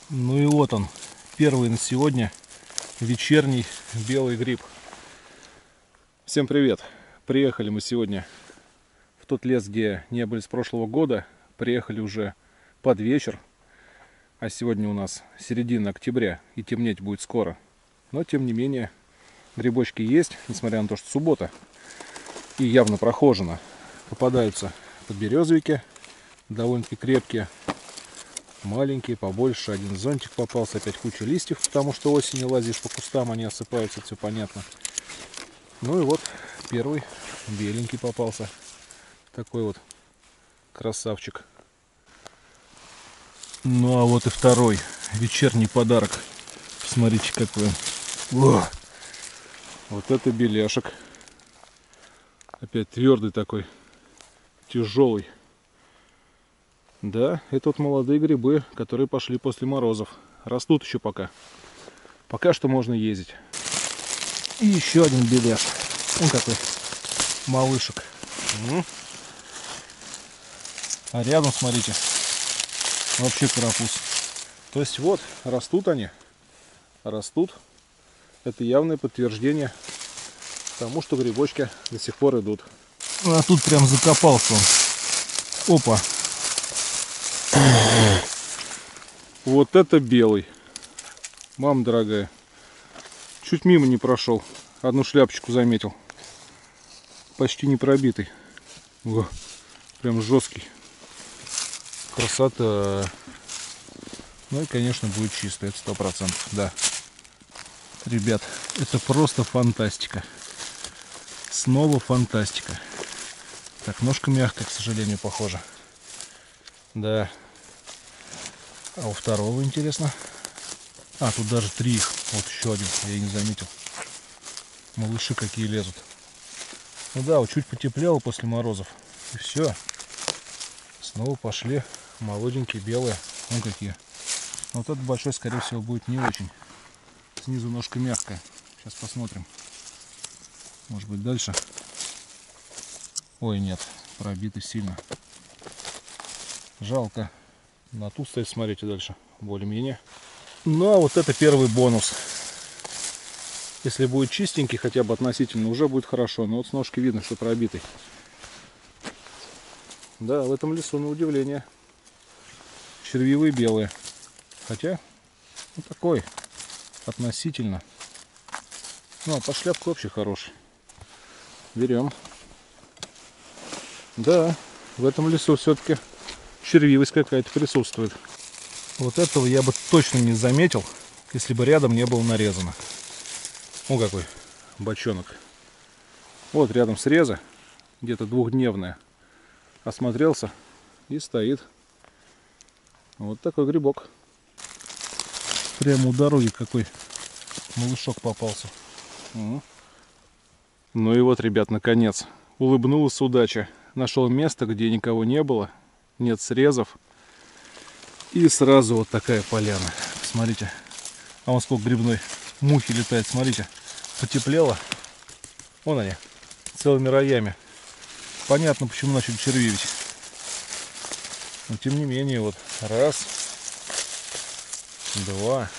Ну и вот он, первый на сегодня вечерний белый гриб. Всем привет! Приехали мы сегодня в тот лес, где не были с прошлого года. Приехали уже под вечер. А сегодня у нас середина октября и темнеть будет скоро. Но тем не менее грибочки есть, несмотря на то, что суббота. И явно прохожено. Попадаются подберезовики, довольно-таки крепкие. Маленькие, побольше. Один зонтик попался, опять куча листьев, потому что осенью лазишь по кустам, они осыпаются, все понятно. Ну и вот первый беленький попался. Такой вот красавчик. Ну а вот и второй вечерний подарок. Посмотрите, какой он. О! Вот это беляшек. Опять твердый такой, тяжелый. Да, это вот молодые грибы, которые пошли после морозов. Растут еще пока. Пока что можно ездить. И еще один беляш. Он какой малышек. А рядом, смотрите, вообще карапуз. То есть вот, растут они. Растут. Это явное подтверждение тому, что грибочки до сих пор идут. А тут прям закопался он. Опа. Вот это белый. Мама дорогая. Чуть мимо не прошел. Одну шляпочку заметил. Почти не пробитый. О, прям жесткий. Красота. Ну и, конечно, будет чисто. Это 100%. Да. Ребят, это просто фантастика. Снова фантастика. Так, ножка мягкая, к сожалению, похоже. Да. А у второго интересно. А, тут даже 3 их. Вот еще один, я и не заметил. Малыши какие лезут. Ну да, вот чуть потеплело после морозов. И все. Снова пошли молоденькие, белые. Вон какие. Вот этот большой, скорее всего, будет не очень. Снизу ножка мягкая. Сейчас посмотрим. Может быть, дальше. Ой, нет. Пробитый сильно. Жалко. На ту стоит, смотрите дальше. Более-менее. Ну, а вот это первый бонус. Если будет чистенький, хотя бы относительно, уже будет хорошо. Но вот с ножки видно, что пробитый. Да, в этом лесу, на удивление, червивые белые. Хотя, ну, такой, относительно. Ну, а по шляпку вообще хороший. Берем. Да, в этом лесу все-таки червивость какая-то присутствует. Вот этого я бы точно не заметил, если бы рядом не было нарезано. О, какой бочонок. Вот рядом среза, где-то двухдневная. Осмотрелся и стоит. Вот такой грибок. Прямо у дороги какой малышок попался. Ну и вот, ребят, наконец. Улыбнулась удача. Нашел место, где никого не было. Нет срезов. И сразу вот такая поляна. Смотрите. А вон сколько грибной мухи летает. Смотрите. Потеплело. Вон они. Целыми роями. Понятно, почему начали червивить. Но тем не менее, вот. Раз. Два.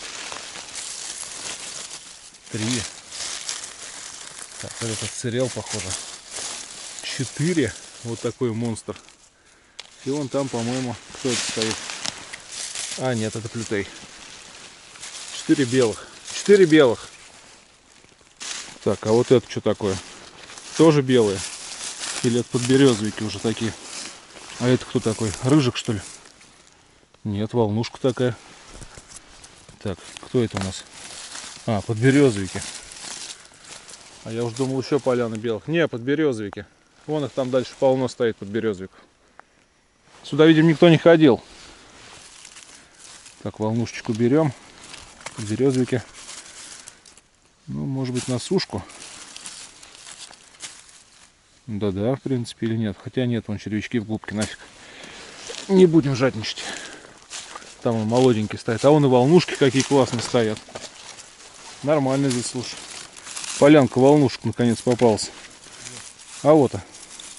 3. Так, этот отсырел, похоже. 4. Вот такой монстр. И вон там, по-моему, кто это стоит? А, нет, это плютей. 4 белых. 4 белых. Так, а вот это что такое? Тоже белые? Или это подберезовики уже такие? А это кто такой? Рыжик, что ли? Нет, волнушка такая. Так, кто это у нас? А, подберезовики. А я уж думал, еще поляна белых. Не, подберезовики. Вон их там дальше полно стоит подберезовиков. Сюда, видимо, никто не ходил. Так, волнушечку берем. Подберезовики. Ну, может быть, на сушку. Да-да, в принципе, или нет. Хотя нет, вон червячки в глубке, нафиг. Не будем жадничать. Там он молоденький стоит. А вон и волнушки какие классные стоят. Нормально здесь, слушай. Полянка волнушек наконец попалась. А вот.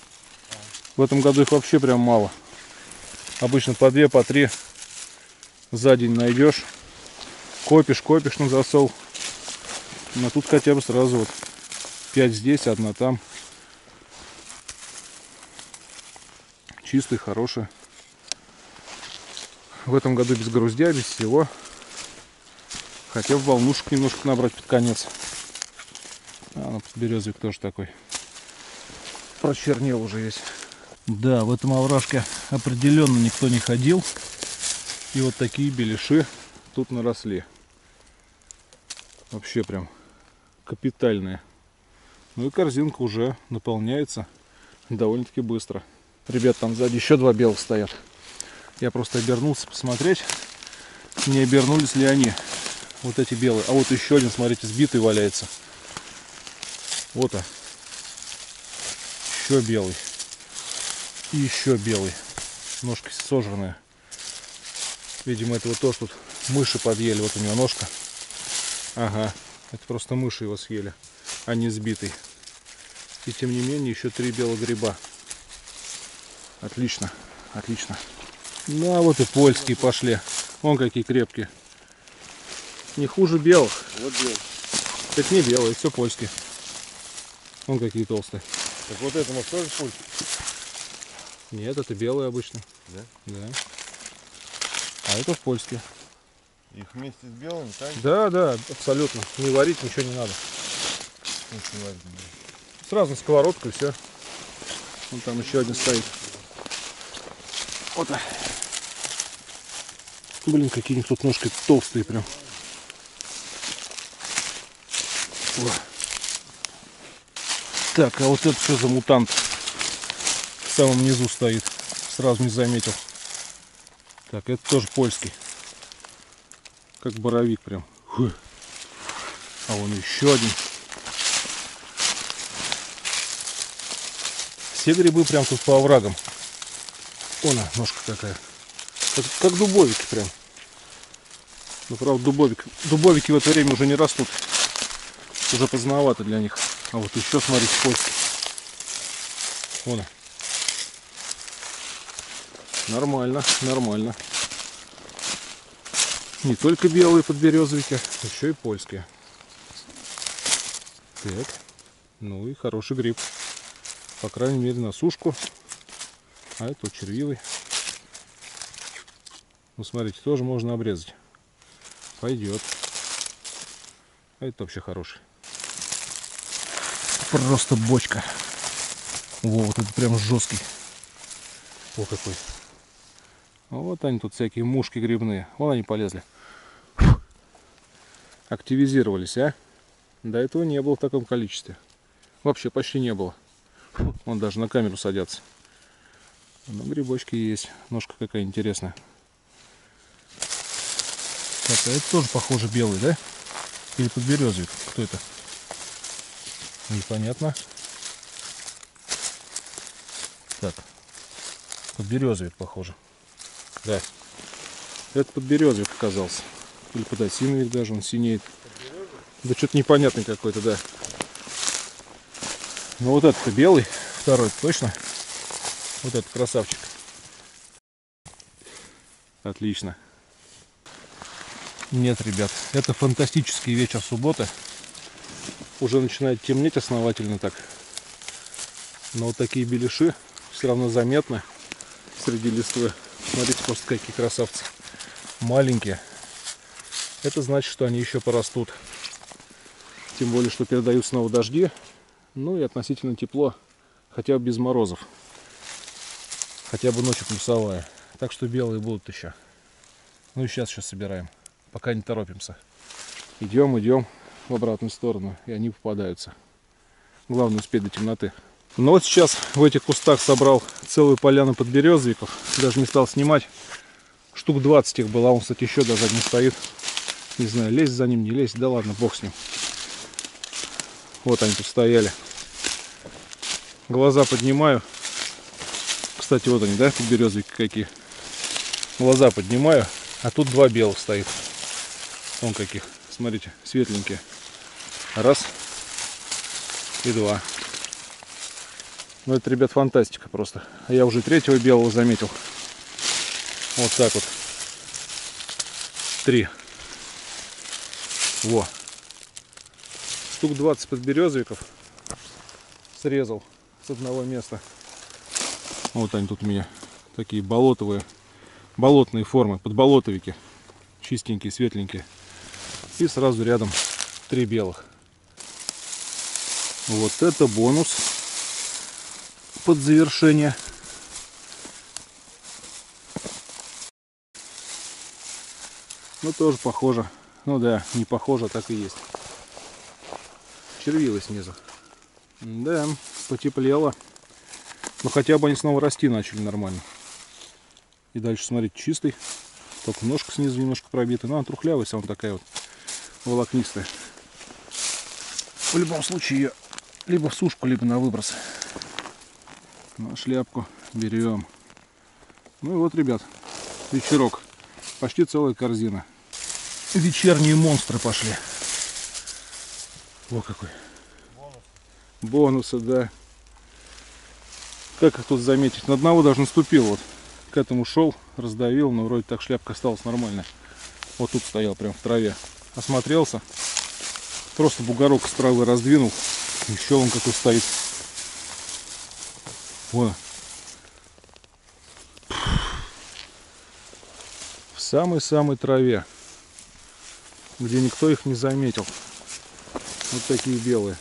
В этом году их вообще прям мало. Обычно по 2, по 3. за день найдешь. Копишь на засол. Но тут хотя бы сразу вот 5 здесь, 1 там. Чистый, хороший. В этом году без груздя, без всего. Хотя в волнушек немножко набрать под конец. Ну, подберезовик тоже такой. Прочернел уже весь. Да, в этом овражке определенно никто не ходил. И вот такие беляши тут наросли. Вообще прям капитальные. Ну и корзинка уже наполняется довольно-таки быстро. Ребят, там сзади еще 2 белых стоят. Я просто обернулся посмотреть, не обернулись ли они. Вот эти белые. А вот еще один, смотрите, сбитый валяется. Вот он. Еще белый. И еще белый. Ножка сожранная. Видимо, это вот тоже тут мыши подъели. Вот у него ножка. Ага. Это просто мыши его съели, а не сбитый. И тем не менее еще 3 белых гриба. Отлично. Отлично. Ну а вот и польские пошли. Вон какие крепкие. Не хуже белых. Вот белый. Это не белые, это все польские. Вон какие толстые. Так вот это может тоже польский? Нет, это белые обычно. Да? Да. А это польские. Их вместе с белыми, так? Да, да, абсолютно. Не варить ничего не надо. Не варить. Сразу на сковородку и все. Вон там еще один стоит. Вот. Блин, какие у них тут ножки толстые прям. О. Так, а вот это что за мутант? В самом низу стоит. Сразу не заметил. Так, это тоже польский. Как боровик прям. Фу. А вон еще один. Все грибы прям тут по оврагам. Вон она, ножка какая. Как дубовики прям. Ну, правда, дубовики в это время уже не растут. Уже поздновато для них. А вот еще, смотрите, польский. Вон он. Нормально, нормально. Не только белые подберезовики, еще и польские. Так. Ну и хороший гриб. По крайней мере на сушку. А это червивый. Ну смотрите, тоже можно обрезать. Пойдет. А это вообще хороший. Просто бочка. Во, вот это прям жесткий. О, какой. Вот они тут всякие мушки грибные. Вон они полезли. Фу. Активизировались, а? До этого не было в таком количестве. Вообще почти не было. Фу. Вон даже на камеру садятся. Но грибочки есть. Ножка какая интересная. Так, а это тоже похоже белый, да? Или подберезовик? Кто это? Непонятно. Так. Подберезовик похоже. Да. Это подберезовик оказался. Или подосиновик даже, он синеет. Да что-то непонятный какой-то, да. Но вот этот-то белый, второй точно. Вот этот красавчик. Отлично. Нет, ребят, это фантастический вечер субботы. Уже начинает темнеть основательно так. Но вот такие беляши все равно заметны среди листвы. Смотрите, просто какие красавцы. Маленькие. Это значит, что они еще порастут. Тем более, что передают снова дожди. Ну и относительно тепло. Хотя бы без морозов. Хотя бы ночью плюсовая. Так что белые будут еще. Ну и сейчас собираем. Пока не торопимся. Идем в обратную сторону. И они попадаются. Главное успеть до темноты. Но вот сейчас в этих кустах собрал целую поляну подберезовиков. Даже не стал снимать. Штук 20 их было. Он, кстати, еще даже один стоит. Не знаю, лезть за ним, не лезть. Да ладно, бог с ним. Вот они тут стояли. Глаза поднимаю. Кстати, вот они, да, подберезовики какие. Глаза поднимаю. А тут 2 белых стоит. Вон каких. Смотрите, светленькие. Раз. И 2. Ну это, ребят, фантастика просто. А я уже 3-го белого заметил. Вот так вот. 3. Во. Штук 20 подберезовиков срезал с одного места. Вот они тут у меня такие болотные формы, подболотовики. Чистенькие, светленькие. И сразу рядом 3 белых. Вот это бонус под завершение. Ну тоже похоже. Ну да, не похоже, а так и есть. Червивый снизу. Да, потеплело. Но хотя бы они снова расти начали нормально. И дальше, смотрите, чистый. Только ножка снизу немножко пробита. Но она трухлявая, вся такая вот волокнистая. В любом случае ее либо в сушку, либо на выброс. На шляпку берем. Ну и вот, ребят, вечерок. Почти целая корзина. Вечерние монстры пошли. О, какой. Бонусы, да. Как их тут заметить? На одного даже наступил. Вот к этому шел, раздавил, но вроде так шляпка осталась нормальная. Вот тут стоял прям в траве. Осмотрелся. Просто бугорок с травы раздвинул. Еще он какой стоит. О. В самой-самой траве, где никто их не заметил. Вот такие белые.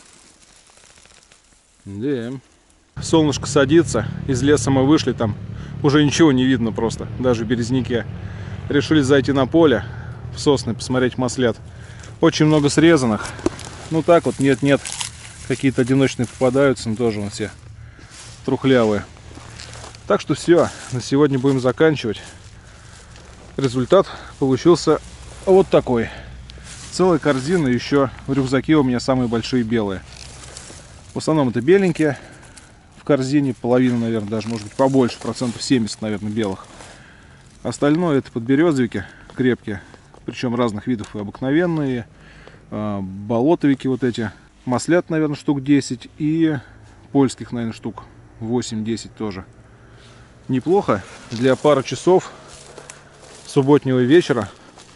Да. Солнышко садится. Из леса мы вышли, там уже ничего не видно просто. Даже березняки. Решили зайти на поле, в сосны, посмотреть маслят. Очень много срезанных. Ну так вот, нет-нет. Какие-то одиночные попадаются, но тоже вон все трухлявые. Так что все, на сегодня будем заканчивать. Результат получился вот такой. Целая корзина, еще в рюкзаке у меня самые большие белые. В основном это беленькие. В корзине половина, наверное, даже может быть побольше, процентов 70, наверное, белых. Остальное это подберезовики крепкие, причем разных видов, и обыкновенные, болотовики вот эти. Маслят, наверное, штук 10 и польских, наверное, штук 8-10 тоже. Неплохо для пары часов субботнего вечера.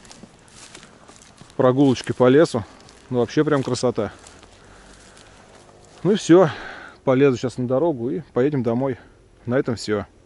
Прогулочки по лесу. Ну, вообще прям красота. Ну и все. Полезу сейчас на дорогу и поедем домой. На этом все.